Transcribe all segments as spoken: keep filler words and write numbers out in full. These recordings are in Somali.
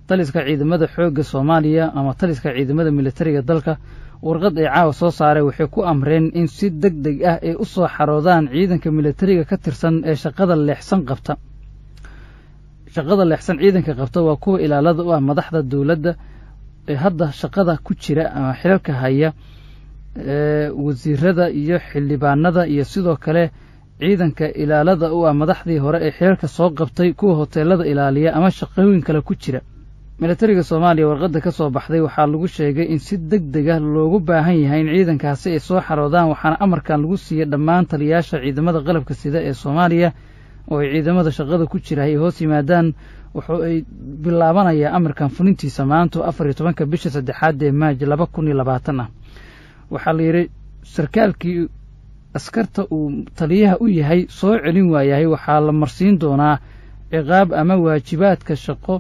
taliska ciidamada xoogga Soomaaliya ama taliska ciidamada militariga dalka warqad ay caawa soo saaray waxay ku amreen in si degdeg ah ay u soo xaroodaan ciidanka militariga ka tirsan ee shaqada leexsan qabta shaqada leexsan ciidanka qabta waa kuwa ilaalada u ah madaxda dawladda ee hadda shaqada ku jira ama xilalka haya ee wasiirada iyo xildhibaanada iyo sidoo kale ciidanka ilaalada u ah madaxdii hore ee xilalka soo qabtay kuwa hoteelada ilaaliya ama shaqooyin kale ku jira militariga Soomaaliya warqadda ka soo baxday waxaa lagu sheegay in si degdeg ah loogu baahan yahay in ciidankaasi ay soo xaroodaan waxaana amarkan lagu siiyay dhammaan taliyaasha ciidamada qalabka sida ee Soomaaliya oo ay ciidamada shaqada ku jira ay hoos yimaadaan wuxuu ay bilaabanaya amarkan fulintiisa maanta afar iyo tobanka bisha saddexaad ee Maaj laba kun iyo labaatan ah waxaa la yiri sarkaalkii askarta uu taliyaha u yahay soo celin waayahay waxaa la marsiin doonaa ciqaab ama waajibaadka shaqo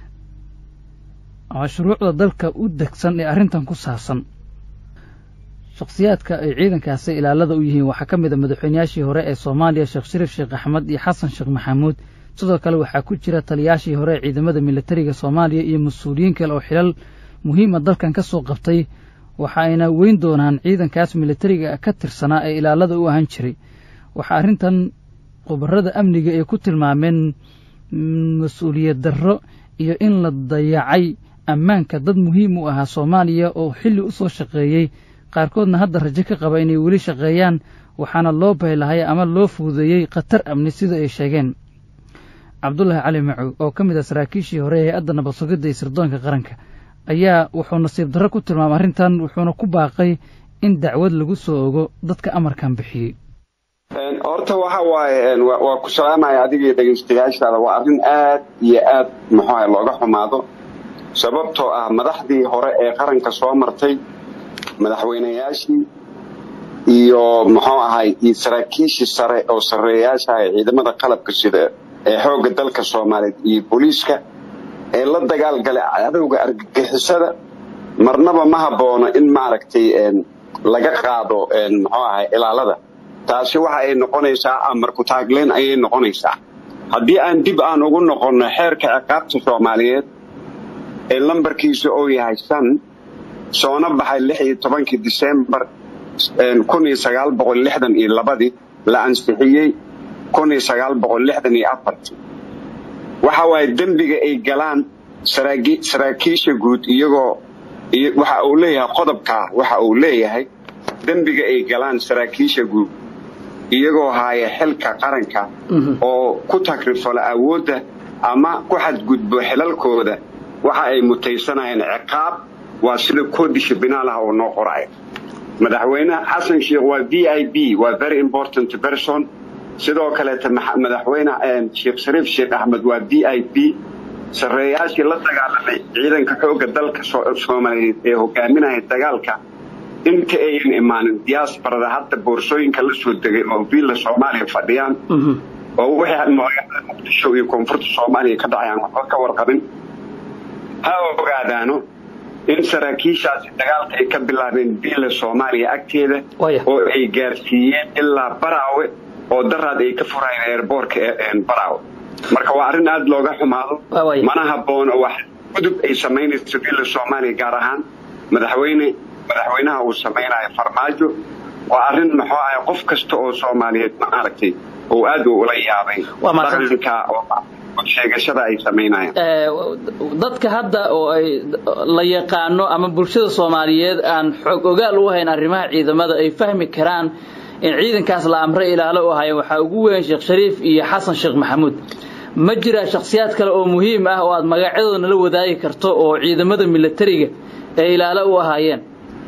ama shuruucda dalka u degsan ee arrintan ku saabsan shakhsiyaadka ay ciidankaasi ilaalada u yihiin waxaa ka mid ah madaxweynayaashii hore ee Soomaaliya Sheekh Shariif Sheekh Axmed iyo Xasan Sheekh Maxamuud sidoo kale waxaa ku jira taliyaashii hore ee ciidamada militariga Soomaaliya iyo mas'uuliyiin kale oo xilal muhiim ah dalkan ka soo qabtay waxa ayna weyn doonaan ciidankaas militariga ka tirsanaa ee ilaalada u ahaan jiray waxa arrintan qobarada amniga ay ku tilmaameen mas'uuliyad darro iyo in la dayacay ammaanka dad muhiim u ah Soomaaliya oo xilli u soo shaqeeyay qaarkoodna hadda rajo ka qaba inay weli shaqeeyaan waxaana loo baylahay ama loo fududeeyay khatar amni sida ay sheegeen Cabdullaahi Cali Macow oo ka mid ah saraakiishii hore ee adana basugida sirdoonka qaranka ayaa wuxuu nasiib darro ku tilmaamay arrintan wuxuuna ku baaqay in dacwad lagu soo ogo dadka amarkan bixiyay horta waxa waaye waa ku salaamay adiga dhageystayaashaada waa arrin aad iyo aad maxaa looga xumaado sababtoo ah madaxdii hore ee qaranka soo martay madaxweynayaashii iyo muxuu ahay saraakiishii sare oo sareeyaasha ciidamada qalabka sida ee xoogga dalka Soomaaliyeed iyo booliiska ee la dagaal galay cadawga argagixisada marnaba ma haboono in maaragtay laga qaado muxuu ahay ilaalada taasi waxa ay noqonaysaa amar ku taagleen ayay noqonaysaa haddii aan dib aan ugu noqono xeerka ciqaabta Soomaaliyeed ee lambarkiisu oo yahay san soona baxay lix iyo tobankii December kun iyo sagaal boqol lixdan iyo laba la ansixiyay kun iyo sagaal boqol lixdan iyo afar waxa way dambiga ay galaan saraakiisha guud iyagoo waxa uu leeyahay qodobka waxa uu leeyahay dambiga ay galaan saraakiisha guud iyagoo haya xilka qaranka oo ku takrifala awoodda ama ku xadgudbo xilalkooda waxa ay mutaysanayeen ciqaab waa sida koodisha binaalaha oo noo qoray madaxweyne Xasan Sheekh waa V I P waa very important person sidoo kale madaxweyne Sheekh Shariif Sheekh Axmed waa V I P sareeyaashii la dagaalamay ciidanka xoogga dalka Soomaaliyeed ee hogaaminaya dagaalka inta ay imaanin diasporada hadda boorsooyinka la soo degay oo biil Soomaaliya fadhiyaan oo waxay magaalada Muqdisho iyo koonfurta Soomaaliya ka dhacayaan wax ka warqabin ha ogaadaano in saraakiishaasi dagaalka ay ka bilaabeen biil Soomaaliya agteeda oo ay gaarsiiyeen ilaa Baraawe oo daraad ay ka furayeen airportka ee Baraawe marka waa arrin aad looga xumaado mana haboono wax gudub ay sameynayso biil Soomaaliya gaar ahaan madaxweyne madaxweynaha uu sameeyay farmaajo waa arrin maxaa ay qof kasta oo Soomaaliyeed ma aragtay oo aad u la yaabay dhaqanka oo sheegashada ay sameynayaan ee dadka hadda oo ay la yaqaano ama bulshada Soomaaliyeed aan xog ogaal u hayn arrimaha ciidamada ay fahmi karaan in ciidankaas la amray ilaalo u hayo waxa ugu weyn Sheekh Shariif iyo Xasan Sheekh Maxamuud ma jira shakhsiyaad kale oo muhiim ah oo aad magacyadooda la wadaagi karto oo ciidamada militariga ee ilaalo u hayeen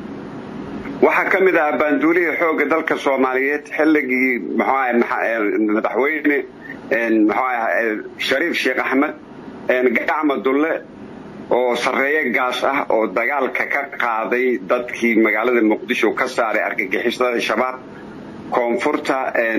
waxa kamid ah banduuliga xoogga dalka Soomaaliyeed xilligii madaxweyne Shariif Sheekh Axmed gacmo dulle oo sareeyo gaas ah oo dagaalka ka qaaday dadkii magaalada Muqdisho ka saaray argagixisada shabaab koonfurta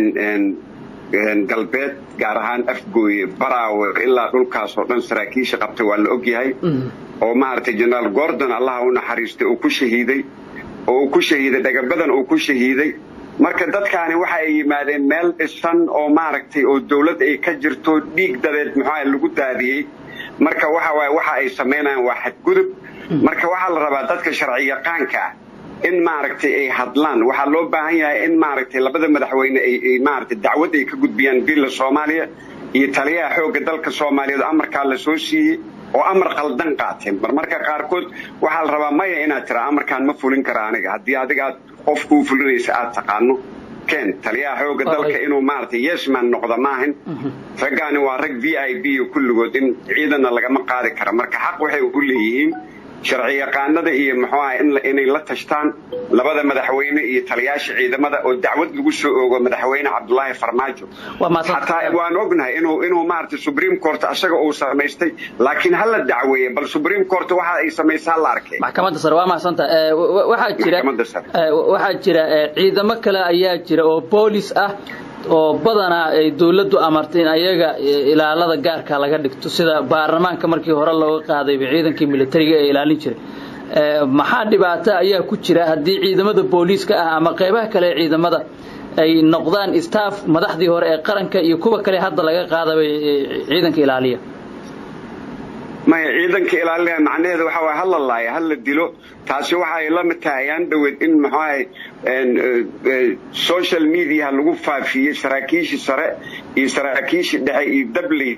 galbeed gaar ahaan Afgooye Baraawe ilaa dhulkaas oo dhan saraakiisha qabtay waa la ogyahay oo maartay General Gordon Allah uu naxariistay oo ku shahiiday oo ku shahiiday dagabadan oo ku shahiiday marka dadkaani waxa ay yimaadeen meel dhisan oo maaragtay oo dawlad ay ka jirto dhiig dadeed maxaa lagu daadiyay marka waxa waay waxa ay sameynayaan waa xadgudub marka waxa la rabaa dadka sharci yaqaanka in maaragtay ay hadlaan waxa loo baahan yahay in maaragtay labada madaxweyne ay maaragtay dacwad ay ka gudbiyaan bila Soomaaliya iyo taliyaha xoogga dalka Soomaaliyeed amarka la soo siiyay oo amar qaldan qaateen marmarka qaarkood waxa la rabaa maya inaad tira amarkan ma fulin kara aniga hadii adiga qof ku fulinaysa aad taqaano keen taliyaha xoogga dalka inuu maartay yesman noqdo maahan ragaani waa rag V I P kulligood in ciidana laga ma qaadi kara marka xaq waxay u leeyihiin sharci yaqaanada iyo maxaa in inay la tashtaan labada madaxweyne iyo taliyaasha ciidamada oo dacwad lagu soo oogo madaxweyne Cabdullaahi Farmaajo hatta waan ognahay inuu inuu maartay Supreme Court asaga uu sameystay laakiin hal dacweeye bal Supreme Court waxa ay sameeysaa la arkay maxkamadda sare waa mahsanta waxa jira waxa jira ciidamo kale ayaa jira oo police ah oo badana ay dawladdu amartay in ayaga ilaalada gaarka laga dhigto sida baarlamaanka markii hore looga qaaday ciidankii militariga ee ilaalin jiray maxaa dhibaato ayaa ku jira hadii ciidamada booliiska ah ama qaybaha kale ee ciidamada ay noqdaan staff madaxdii hore ee qaranka iyo kuwa kale hadda laga qaaday ciidanka ilaaliya ma ciidanka ilaaliya macnaheedu waxa waa hal laay hal dilo taasi waxa ay la mataayaan dawad in maxay social media lagu faafiyay saraakiisha sare iyo saraakiisha dhexe iyo dabli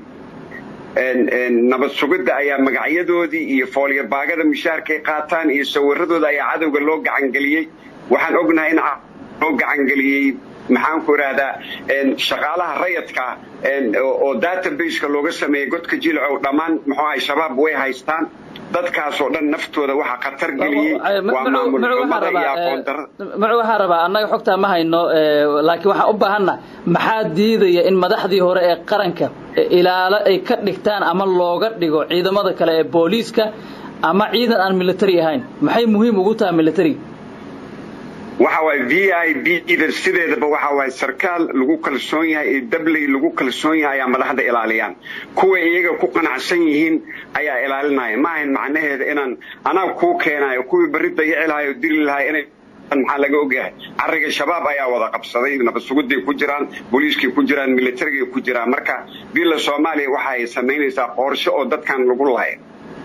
en nabad sugidda ayaa magacyadoodii iyo fooliyo baagada mishaarkay qaataan iyo sawiradooda ayaa cadawga loo gacan galiyay waxaan ognahay in loo gacan galiyay maxaan ku raada en shaqaalaha rayadka en oo database-ka looga sameeyay godka jilco dhamaan maxaa ay shabaab way haystaan dadkaas oo dhan naftooda waxa khatar galiyay waa maamul xumada iyo aqoon darrada ma waxa rabaa annaga xogta ma hayno laakiin waxa u baahanna maxaa diidaya in madaxdii hore ee qaranka ilaalo ay ka dhigtaan ama looga dhigo ciidamada kale ee booliiska ama ciidan aan military ahayn maxay muhiim ugu tahay military waxa way V I P ida sideedaba waxa way sarkaal lagu kalsoon yahay ee dablay lagu kalsoon yahay ama madaxda ilaaliyaan kuwa iyaga ku qanacsan yihiin ayaa ilaalinaya ma ahan macnaheedu inaan anaa ku keenayo kuwii barida yeelayo dil lahay inay maxaa laga ogahay ariga shabaab ayaa wada qabsaday nabad sugidii ku jiraan booliiskii ku jiraan militariga ku jiraan marka bila Soomaaliya waxa ay sameynaysaa qorshe oo dadkan lagu lahayn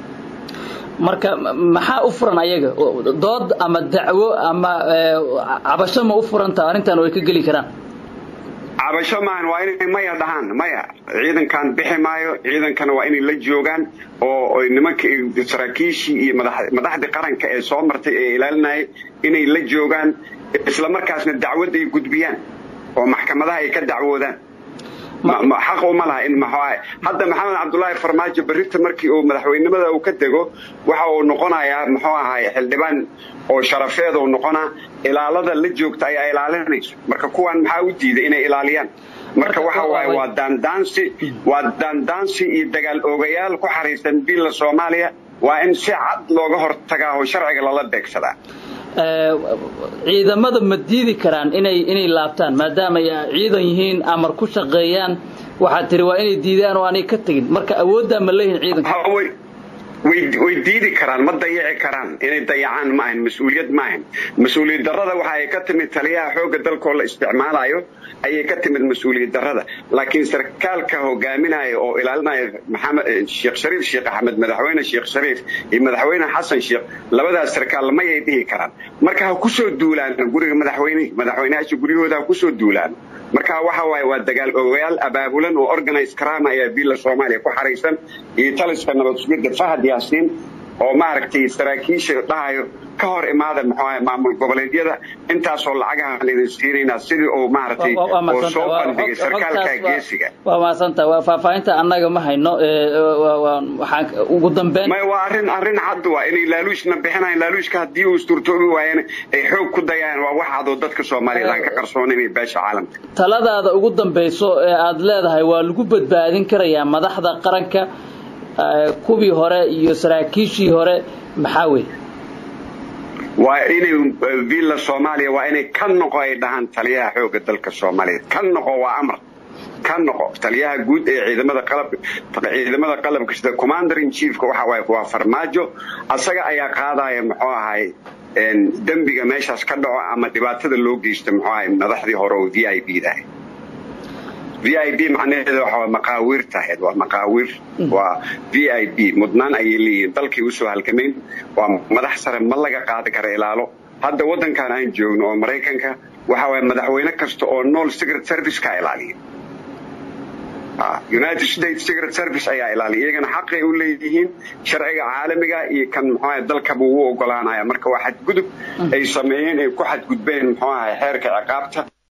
marka maxaa u furan ayaga dood ama dacwo ama cabasho ma u furanta arintan way ka gali karaan cabasho maan waa inay maya dhahan maya ciidankan bixi maayo ciidankana waa inay la joogaan oo nimanka saraakiishi iyo madaxda qaranka ee soo martay ee ilaalinay inay la joogaan isla markaasna dacwad ay gudbiyaan oo maxkamadaha ay ka dacwoodaan ma xaq uma laha in maxaa hadda Maxamed Cabdullaahi Farmaajo barita markii uu madaxweynimada uu ka tago waxa uu noqonayaa muxuu ahaay xildhibaan oo sharafeed oo noqona ilaalada la joogta ay ilaalinayso marka kuwan maxaa u diiday inay ilaaliyaan marka waxa waay waa dandansi waa dandansi iyo dagaal oogayaal ku xariisan bila Soomaaliya waa in si cad looga hortagaa oo sharciga lala beegsadaa ciidamada ma diidi karaan inay inay laabtaan maadaama ay ciidan yihiin amar ku shaqeeyaan waxa tiri waa inay diidaan oo aanay ka tagin marka awoodda ma leeyahay ciidanka way way diidi karaan ma dayaci karaan inay dayacaan ma ahan mas'uuliyad ma ahan mas'uuliyad darrada waxa ay ka timid taliyaha xoogga dalka la isticmaalayo ayay ka timid mas'uuliyad darrada laakiin sarkaalka hogaaminaya oo ilaalinaya Maxamed Sheekh Shariif Sheekh Ahmed madaxweyne Sheekh Shariif iyo madaxweyne Xasan Sheekh labadaas sarkaal ma ay dhihi karaan marka ha ku soo duulaan guriga madaxweyne madaxweynaha guriyooda ku soo duulaan marka waxa waay waa dagaal oogayaal abaabulan oo organize karaanaya bila Soomaaliya ku xariisan iyo taliska nabad sugidda Fahad Yaasiin oo maaragtay saraakiisha dhahayo ka hor imaada maxaa maamul goboleedyada intaas oo lacagaha la siinayna sidii oo maaragtay oo soo bandhigay sarkaalka geesiga waa maasanta waa faafaynta annaga ma hayno waxaan ugu dambeyn ma waa arin arin cad waa inay laaluushna bixinayaan laaluushka hadii uu isturtoobi waayeen ay xoog ku dayaan waa wax cad oo dadka Soomaaliyeed ka qarsoon inay beesha caalamka taladaada ugu dambayso ee aad leedahay waa lagu badbaadin karayaa madaxda qaranka kubii hore iyo saraakiishii hore maxaa weey waa inay bila Soomaaliya waa inay ka noqo ay dhahan taliyaha xoogga dalka Soomaaliyeed ka noqo waa amar ka noqo taliyaha guud ee ciidamada qalab ciidamada qalabka sida commander in chief waxa way waa Farmaajo asaga ayaa qaadaya muxuu ahay in dambiga meeshaas ka dhaco ama dhibaatada loo geysto muxuu ahay madaxdii hore oo V I P da V I P macnaheedu waxa waa maqaawir tahay waa maqaawir waa V I P mudnaan ay leeyihiin dalkii u soo halkameen waa madax sare ma laga qaadi karo ilaalo hadda wadankan aan joogno oo Mareykanka waxa way madaxweyne kasta oo nool Secret Service ka ilaaliya United States Secret Service ayaa ilaaliya iyagana xaq ay u leeyihiin sharciga caalamiga iyo kan maxaa dalka buu u ogolaanaya marka waxa gudub ay sameeyeen ay ku xad gudbeen maxaa xeerka ciqaabta